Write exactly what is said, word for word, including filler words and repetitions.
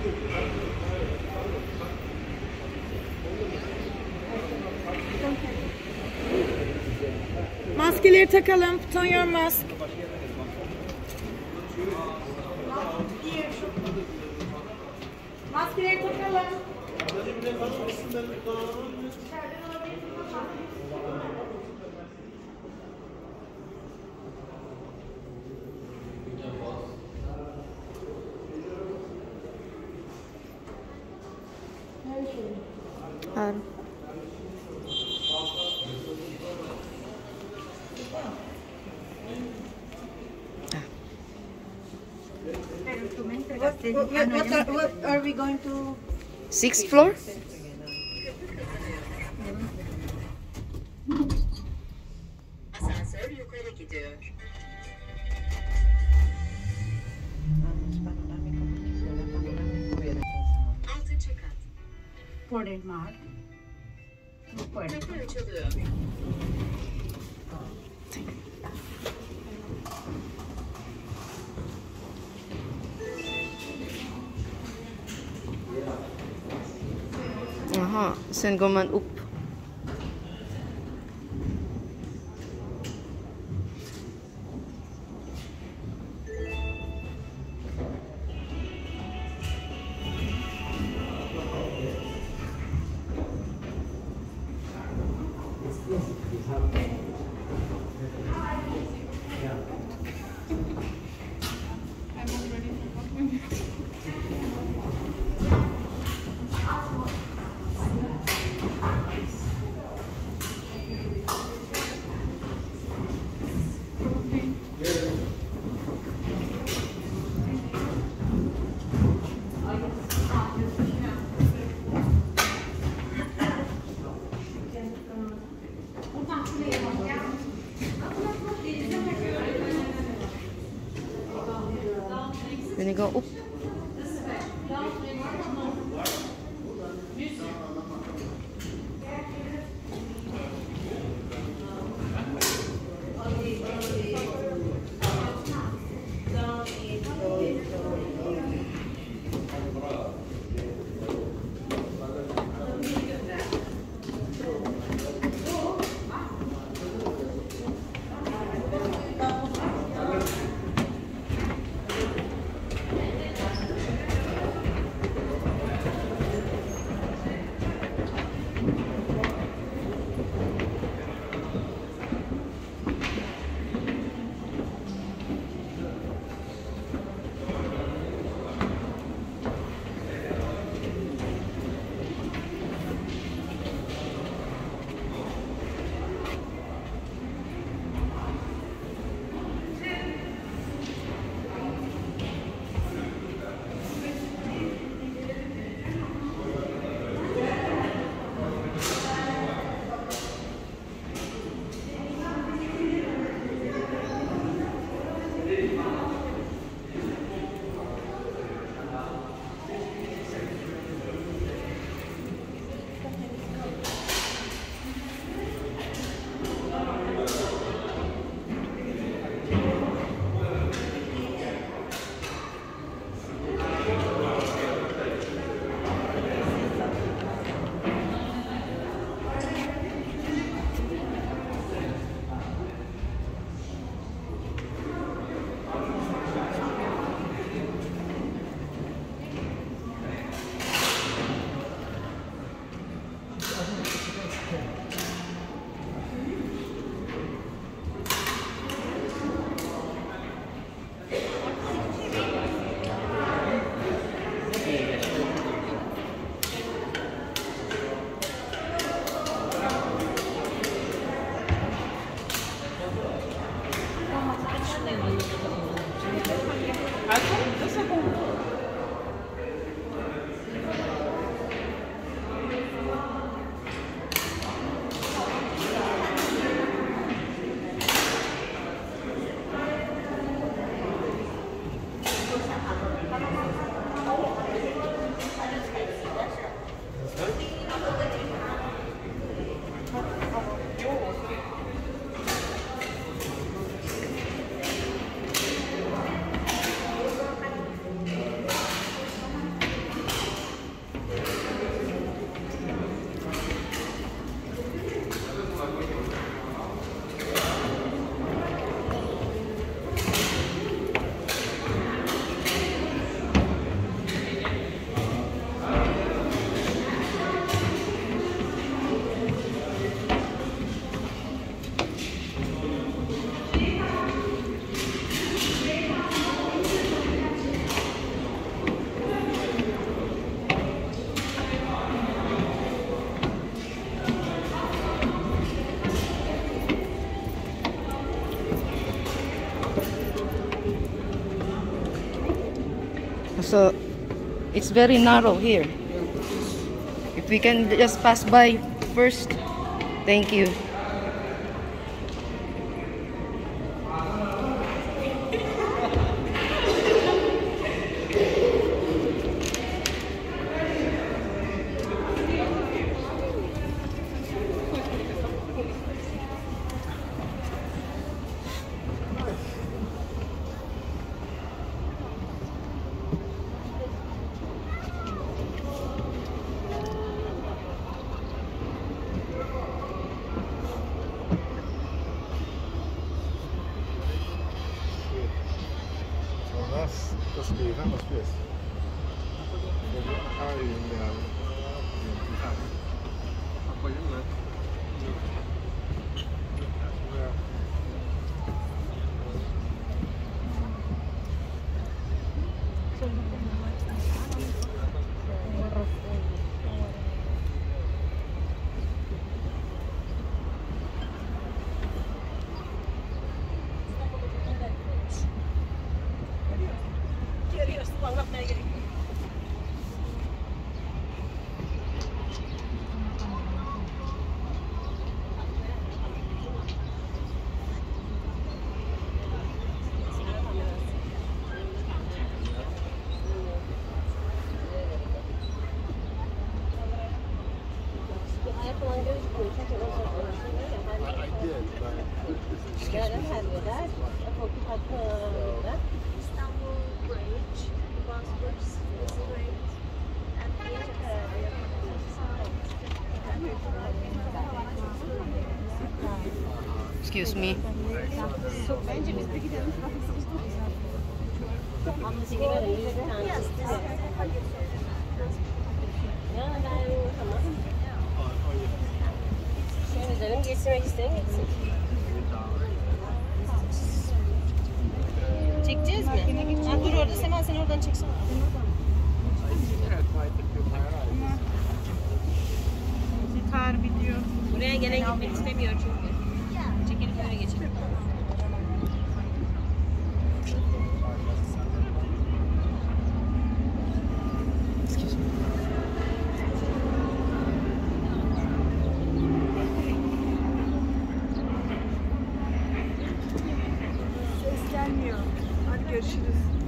Maskeleri takalım. Put on your mask. Maskeleri takalım. Claro. What, what, what, are, what are we going to? Sixth floor? Asansör yukarı gidiyor. Altıncı kat. Por el mar. Kapı açılıyor. Aha, sen går man upp. Then you go up. So it's very narrow here. If we can just pass by first. Thank you. That's that's good. That must be it. How are you? Yeah. İstanbul Bridge, Bosphorus, Great, and the Excuse me. Bence biz de gidelim. Yes, this Ya ben tamam. Şöyle canım geçirmek isteyen geçsin. Çekeceğiz mi? Ha, dur orada Sema sen oradan çeksene. Gitar video. Buraya gene gitmek istemiyor çünkü. Çekilip öyle geçelim. Ses gelmiyor. Hadi görüşürüz.